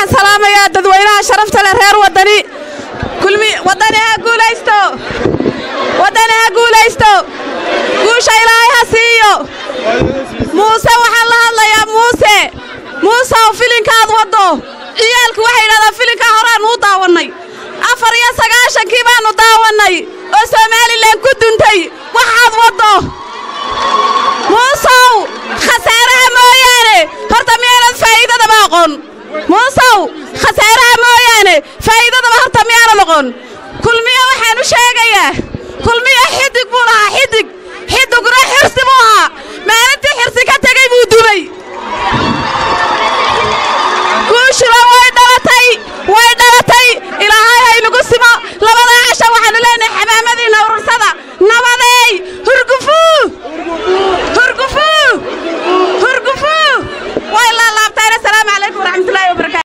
waxaan salaamayaa dadweynaha sharafta leh reer wadani kulmi wadani ha guulaysto guusha ilaahay ha siiyo muuse waxaan la hadlayaa muuse filinkaad wado ciyaalku waxay yidhahdaan filinka horaan u daawanay 94 baanu daawanay oo Soomaaliland ku duntay waxaad wado muuse khasaaraha mooyaane horta miyaanan faa'iidada baaqon muuse khasaaraha mooyaane faa'iidada horta miyaanan noqon kulmiya waxaan u sheegayaa kulmiya xidig buu lahaa xidiguna xirsi buu ahaa maalintii xirsi ka